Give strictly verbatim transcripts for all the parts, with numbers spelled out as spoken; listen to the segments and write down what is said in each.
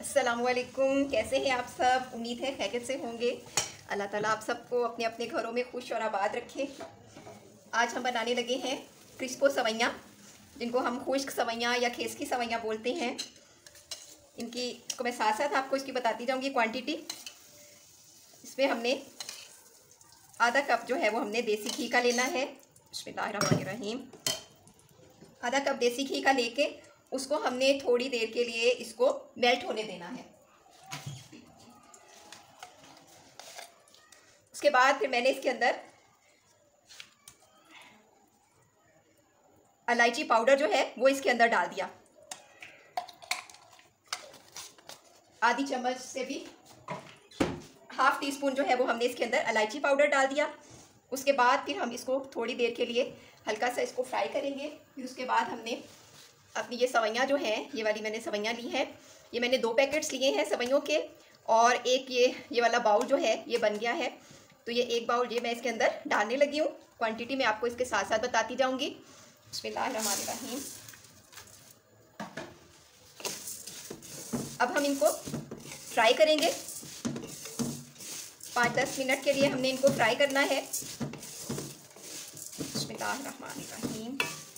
अस्सलामुअलैकुम, कैसे हैं आप सब। उम्मीद है खैरियत से होंगे। अल्लाह ताला आप सबको अपने अपने घरों में खुश और आबाद रखे। आज हम बनाने लगे हैं क्रिस्पो सवैयाँ, जिनको हम खुश्क सवैयाँ या खेस की सवैयाँ बोलते हैं। इनकी को मैं साथ साथ आपको इसकी बताती जाऊंगी क्वांटिटी। इसमें हमने आधा कप जो है वो हमने देसी घी का लेना है। बिस्मिल्लाहिर्रहमानिर्रहीम। आधा कप देसी घी का लेके उसको हमने थोड़ी देर के लिए इसको मेल्ट होने देना है। उसके बाद फिर मैंने इसके अंदर इलायची पाउडर जो है वो इसके अंदर डाल दिया। आधी चम्मच से भी हाफ टी स्पून जो है वो हमने इसके अंदर इलायची पाउडर डाल दिया। उसके बाद फिर हम इसको थोड़ी देर के लिए हल्का सा इसको फ्राई करेंगे। फिर उसके बाद हमने अपनी ये सवैयाँ जो हैं, ये वाली मैंने सवैयाँ ली हैं। ये मैंने दो पैकेट्स लिए हैं सवैयों के, और एक ये ये वाला बाउल जो है ये बन गया है। तो ये एक बाउल ये मैं इसके अंदर डालने लगी हूँ। क्वांटिटी मैं आपको इसके साथ साथ बताती जाऊँगी। बिस्मिल्लाहिर्रहमानिर्रहीम। अब हम इनको फ्राई करेंगे। पाँच दस मिनट के लिए हमने इनको फ्राई करना है। बिस्मिल्लाहिर्रहमानिर्रहीम।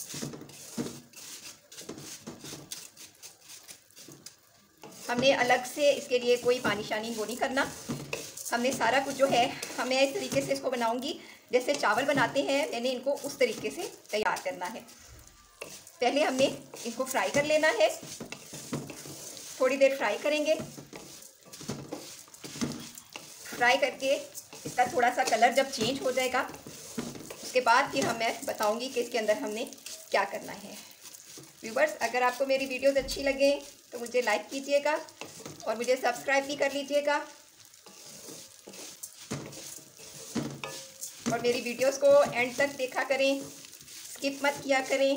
हमने अलग से इसके लिए कोई पानी शानी वो नहीं करना। हमने सारा कुछ जो है, हमें इस तरीके से इसको बनाऊंगी जैसे चावल बनाते हैं, मैंने इनको उस तरीके से तैयार करना है। पहले हमने इनको फ्राई कर लेना है। थोड़ी देर फ्राई करेंगे। फ्राई करके इसका थोड़ा सा कलर जब चेंज हो जाएगा, उसके बाद फिर हम मैं बताऊंगी कि इसके अंदर हमने क्या करना है। व्यूवर्स, अगर आपको मेरी वीडियोस अच्छी लगे तो मुझे लाइक कीजिएगा और मुझे सब्सक्राइब भी कर लीजिएगा, और मेरी वीडियोस को एंड तक देखा करें, स्किप मत किया करें।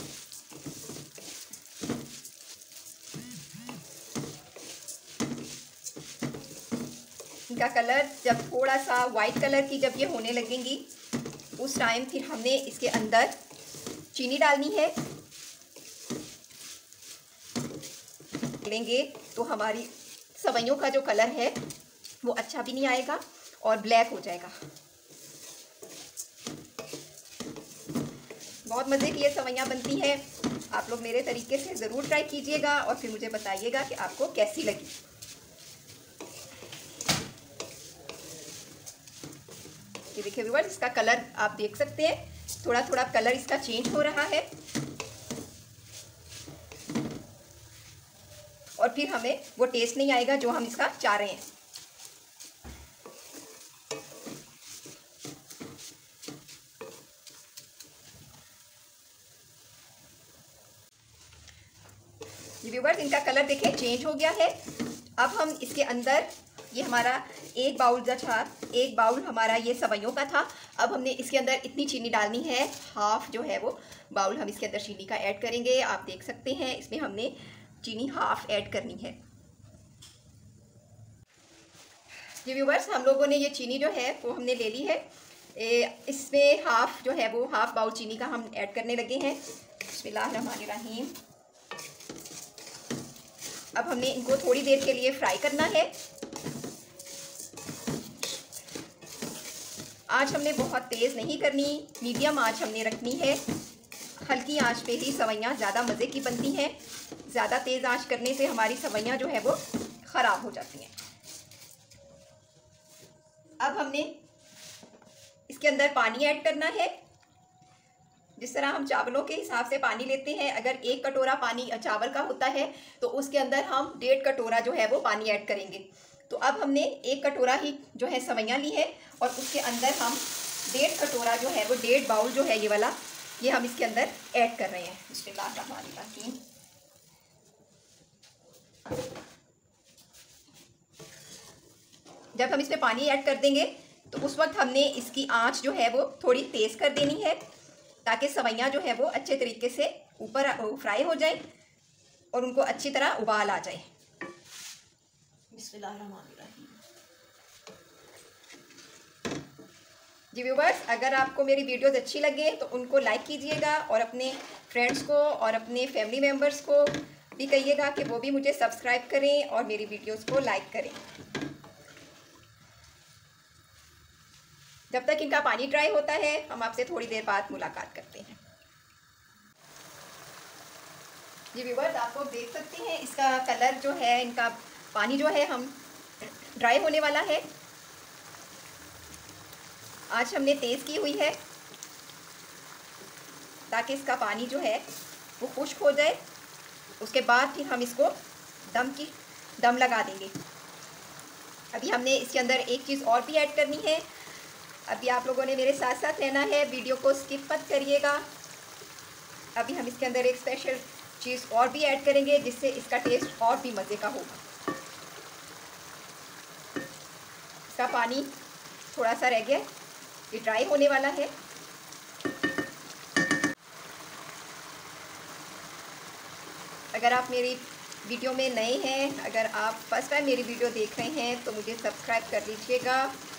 इनका कलर जब थोड़ा सा वाइट कलर की जब ये होने लगेंगी, उस टाइम फिर हमने इसके अंदर चीनी डालनी है। लेंगे तो हमारी सवैयों का जो कलर है वो अच्छा भी नहीं आएगा और ब्लैक हो जाएगा। बहुत मज़े की ये सवैयाँ बनती हैं। आप लोग मेरे तरीके से ज़रूर ट्राई कीजिएगा और फिर मुझे बताइएगा कि आपको कैसी लगी। ये देखिए व्यूअर्स, इसका कलर आप देख सकते हैं, थोड़ा थोड़ा कलर इसका चेंज हो रहा है। और फिर हमें वो टेस्ट नहीं आएगा जो हम इसका चाह रहे हैं। ये व्यूअर्स, इनका कलर देखें चेंज हो गया है। अब हम इसके अंदर ये हमारा एक बाउल जो था, एक बाउल हमारा ये सवैयों का था। अब हमने इसके अंदर इतनी चीनी डालनी है, हाफ जो है वो बाउल हम इसके अंदर चीनी का ऐड करेंगे। आप देख सकते हैं इसमें हमने चीनी हाफ ऐड करनी है। ये व्यूवर्स, हम लोगों ने ये चीनी जो है वो हमने ले ली है। ए, इसमें हाफ जो है वो हाफ बाउल चीनी का हम ऐड करने लगे हैं। बिस्मिल्लाहिर्रहमानिर्रहीम। अब हमने इनको थोड़ी देर के लिए फ्राई करना है। आँच हमने बहुत तेज़ नहीं करनी, मीडियम आँच हमने रखनी है। हल्की आंच पे ही सवैयाँ ज़्यादा मज़े की बनती हैं। ज़्यादा तेज़ आंच करने से हमारी सवैयाँ जो है वो ख़राब हो जाती हैं। अब हमने इसके अंदर पानी ऐड करना है। जिस तरह हम चावलों के हिसाब से पानी लेते हैं, अगर एक कटोरा पानी चावल का होता है तो उसके अंदर हम डेढ़ कटोरा जो है वो पानी ऐड करेंगे। तो अब हमने एक कटोरा ही जो है सवैयाँ ली है, और उसके अंदर हम डेढ़ कटोरा जो है वो डेढ़ बाउल जो है ये वाला, ये हम इसके अंदर ऐड कर रहे हैं। बिस्मिल्लाहिर्रहमानिर्रहीम। जब हम इसमें पानी ऐड कर देंगे तो उस वक्त हमने इसकी आंच जो है वो थोड़ी तेज़ कर देनी है, ताकि सवैयाँ जो है वो अच्छे तरीके से ऊपर फ्राई हो जाए और उनको अच्छी तरह उबाल आ जाए। बिस्मिल्लाहिर्रहमानिर्रहीम। जी व्यूवर्स, अगर आपको मेरी वीडियोस अच्छी लगे तो उनको लाइक कीजिएगा और अपने फ्रेंड्स को और अपने फैमिली मेम्बर्स को भी कहिएगा कि वो भी मुझे सब्सक्राइब करें और मेरी वीडियोस को लाइक करें। जब तक इनका पानी ड्राई होता है हम आपसे थोड़ी देर बाद मुलाकात करते हैं। जी व्यूअर्स, आप लोग देख सकते हैं इसका कलर जो है, इनका पानी जो है हम ड्राई होने वाला है। आज हमने तेज़ की हुई है ताकि इसका पानी जो है वो खुश्क हो जाए। उसके बाद फिर हम इसको दम की दम लगा देंगे। अभी हमने इसके अंदर एक चीज़ और भी ऐड करनी है। अभी आप लोगों ने मेरे साथ साथ रहना है, वीडियो को स्किप मत करिएगा। अभी हम इसके अंदर एक स्पेशल चीज़ और भी ऐड करेंगे जिससे इसका टेस्ट और भी मज़े का होगा। इसका पानी थोड़ा सा रह गया, ये ड्राई होने वाला है। अगर आप मेरी वीडियो में नए हैं, अगर आप फर्स्ट टाइम मेरी वीडियो देख रहे हैं तो मुझे सब्सक्राइब कर लीजिएगा।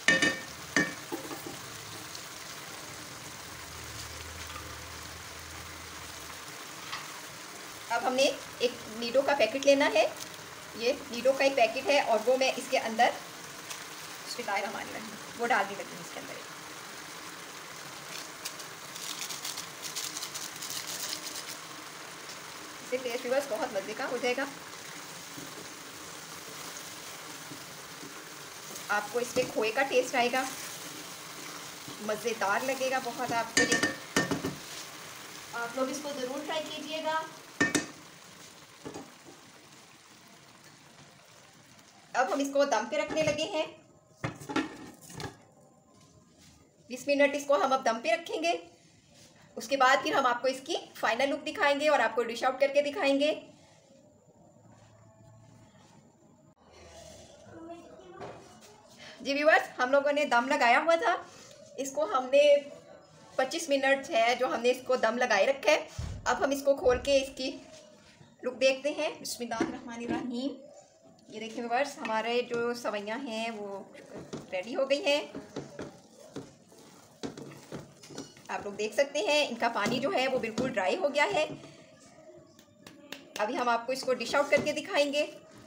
अब हमने एक नीडो का पैकेट लेना है। ये नीडो का एक पैकेट है और वो मैं इसके अंदर वो डालने लगी हूँ इसके अंदर। इससे टेस्ट व्यूअर्स बहुत मज़े का हो जाएगा। आपको इसमें खोए का टेस्ट आएगा, मज़ेदार लगेगा बहुत आपको ये। आप लोग इसको ज़रूर ट्राई कीजिएगा। अब हम इसको दम पे रखने लगे हैं। बीस मिनट इसको हम अब दम पे रखेंगे। उसके बाद फिर हम आपको इसकी फाइनल लुक दिखाएंगे और आपको डिश आउट करके दिखाएंगे। जी व्यूअर्स, हम लोगों ने दम लगाया हुआ था। इसको हमने पच्चीस मिनट है जो हमने इसको दम लगाए रखा है। अब हम इसको खोल के इसकी लुक देखते हैं। बिस्मिल्लाहिर्रहमानिर्रहीम। ये देखिए व्यूअर्स, हमारे जो सवैयाँ हैं वो रेडी हो गई हैं। आप लोग देख सकते हैं इनका पानी जो है वो बिल्कुल ड्राई हो गया है। अभी हम आपको इसको डिश आउट करके दिखाएंगे।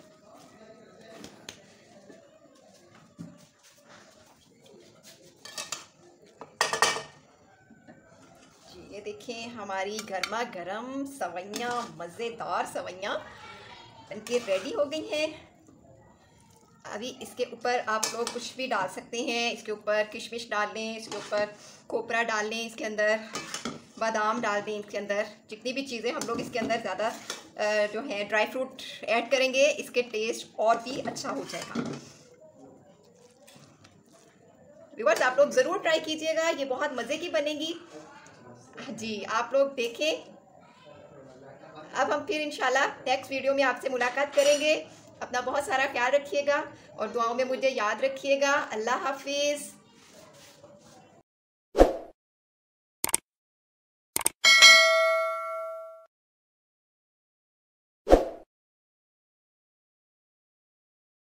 जी ये देखिए हमारी गर्मा गर्म सवैयाँ, मज़ेदार सवैयाँ इनके रेडी हो गई हैं। अभी इसके ऊपर आप लोग कुछ भी डाल सकते हैं। इसके ऊपर किशमिश डाल लें, इसके ऊपर खोपरा डाल लें, इसके अंदर बादाम डाल दें। इसके अंदर जितनी भी चीज़ें हम लोग इसके अंदर ज़्यादा जो है ड्राई फ्रूट ऐड करेंगे, इसके टेस्ट और भी अच्छा हो जाएगा। व्यूअर्स, आप लोग ज़रूर ट्राई कीजिएगा, ये बहुत मज़े की बनेगी। जी आप लोग देखें। अब हम फिर इंशाल्लाह नेक्स्ट वीडियो में आपसे मुलाकात करेंगे। अपना बहुत सारा ख्याल रखिएगा और दुआओं में मुझे याद रखिएगा। अल्लाह हाफिज़।